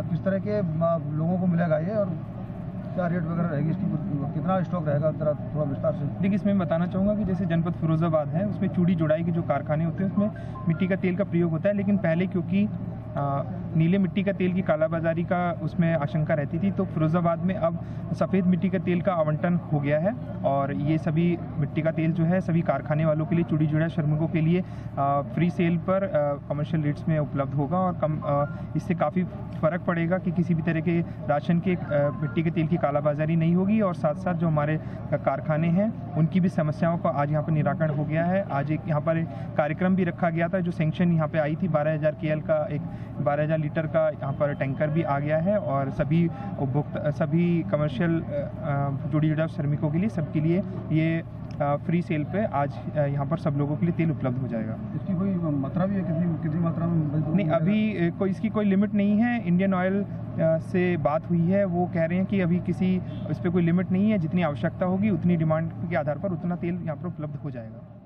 किस तरह के लोगों को मिलेगा ये, और क्या रेट वगैरह रहेगी इसकी, कितना स्टॉक रहेगा, थोड़ा विस्तार से देखिए। इसमें मैं बताना चाहूँगा कि जैसे जनपद फिरोजाबाद है, उसमें चूड़ी जुड़ाई के जो कारखाने होते हैं उसमें मिट्टी का तेल का प्रयोग होता है, लेकिन पहले क्योंकि नीले मिट्टी का तेल की कालाबाजारी का उसमें आशंका रहती थी, तो फिरोजाबाद में अब सफ़ेद मिट्टी का तेल का आवंटन हो गया है। और ये सभी मिट्टी का तेल जो है सभी कारखाने वालों के लिए, चूड़ी जुड़ा श्रमिकों के लिए फ्री सेल पर कमर्शियल रेट्स में उपलब्ध होगा। और इससे काफ़ी फ़र्क पड़ेगा कि किसी भी तरह के राशन के मिट्टी के तेल की कालाबाजारी नहीं होगी। और साथ साथ जो हमारे कारखाने हैं उनकी भी समस्याओं का आज यहाँ पर निराकरण हो गया है। आज एक यहाँ पर कार्यक्रम भी रखा गया था, जो सेंक्शन यहाँ पे आई थी 12,000 KL का, एक 12,000 लीटर का यहाँ पर टैंकर भी आ गया है। और सभी उपभोक्ता, सभी कमर्शियल चूड़ी जुड़ा श्रमिकों के लिए, सबके लिए ये फ्री सेल पे आज यहाँ पर सब लोगों के लिए तेल उपलब्ध हो जाएगा। इसकी कोई मात्रा भी है, कितनी मात्रा में? नहीं, अभी कोई इसकी कोई लिमिट नहीं है। इंडियन ऑयल से बात हुई है, वो कह रहे हैं कि अभी किसी इस पर कोई लिमिट नहीं है, जितनी आवश्यकता होगी उतनी डिमांड के आधार पर उतना तेल यहाँ पर उपलब्ध हो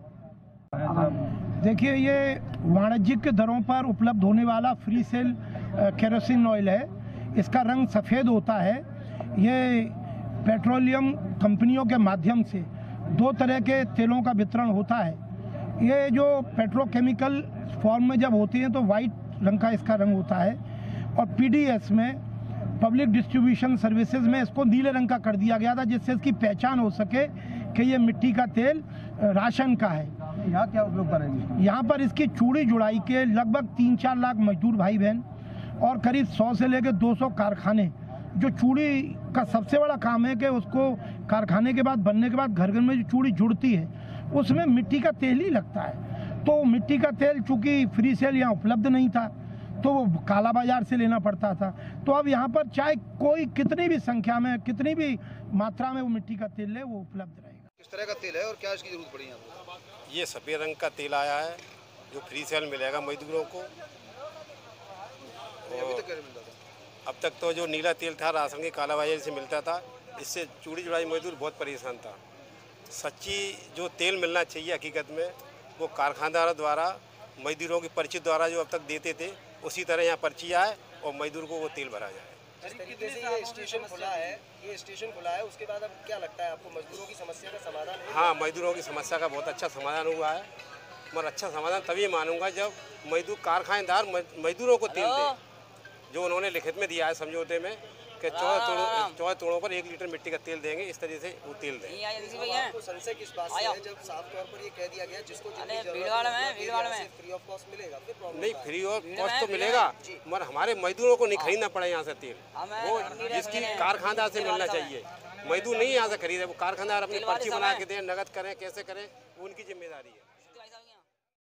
जाएगा। देखिए, ये वाणिज्यिक दरों पर उपलब्ध होने वाला फ्री सेल केरोसिन ऑयल है। इसका रंग सफ़ेद होता है। ये पेट्रोलियम कंपनियों के माध्यम से 2 तरह के तेलों का वितरण होता है। ये जो पेट्रोकेमिकल फॉर्म में जब होती हैं तो वाइट रंग का इसका रंग होता है, और पीडीएस में, पब्लिक डिस्ट्रीब्यूशन सर्विसेज में, इसको नीले रंग का कर दिया गया था, जिससे इसकी पहचान हो सके कि ये मिट्टी का तेल राशन का है। यहाँ क्या उपयोग करेंगे? यहाँ पर इसकी चूड़ी जुड़ाई के लगभग 3-4 लाख मजदूर भाई बहन और करीब 100 से लेकर 200 कारखाने, जो चूड़ी का सबसे बड़ा काम है कि उसको कारखाने के बाद, बनने के बाद घर घर में जो चूड़ी जुड़ती है उसमें मिट्टी का तेल ही लगता है। तो मिट्टी का तेल चूँकि फ्री सेल यहाँ उपलब्ध नहीं था तो वो काला बाजार से लेना पड़ता था। तो अब यहाँ पर चाहे कोई कितनी भी संख्या में, कितनी भी मात्रा में वो मिट्टी का तेल ले, वो उपलब्ध रहेगा। किस तरह का तेल है और क्या इसकी जरूरत पड़ी है? ये सफ़ेद रंग का तेल आया है जो फ्री सेल मिलेगा मजदूरों को। अब तक तो जो नीला तेल था राशन की कालाबाजारी से मिलता था, इससे चूड़ी जुड़ाई मजदूर बहुत परेशान था। सच्ची जो तेल मिलना चाहिए हकीकत में, वो कारखानदारों द्वारा मजदूरों की पर्ची द्वारा जो अब तक देते थे, उसी तरह यहाँ पर्ची आए और मजदूर को वो तेल भरा जाए। जिस तरीके से ये स्टेशन खुला है, उसके बाद अब क्या लगता है आपको, मजदूरों की समस्या का समाधान है? हाँ, मजदूरों की समस्या का बहुत अच्छा समाधान हुआ है। मगर अच्छा समाधान तभी मानूंगा जब मजदूर कारखानेदार मजदूरों को तेल दे, जो उन्होंने लिखित में दिया है समझौते में कि 14 तोड़ों पर 1 लीटर मिट्टी का तेल देंगे, इस तरह से वो तेल दें। आपको संशय किस बात से है जब साफ तौर पर ये कह दिया गया जिसको फ्री ऑफ कॉस्ट मिलेगा? नहीं, फ्री ऑफ कॉस्ट तो मिलेगा, मगर हमारे मजदूरों को नहीं खरीदना पड़े यहाँ से तेल। वो जिसकी कारखानदार से मिलना चाहिए, मजदूर नहीं यहाँ से खरीदे, वो कारखानदार अपनी पर्ची बना के दें, नगद करें, कैसे करें, वो उनकी जिम्मेदारी है।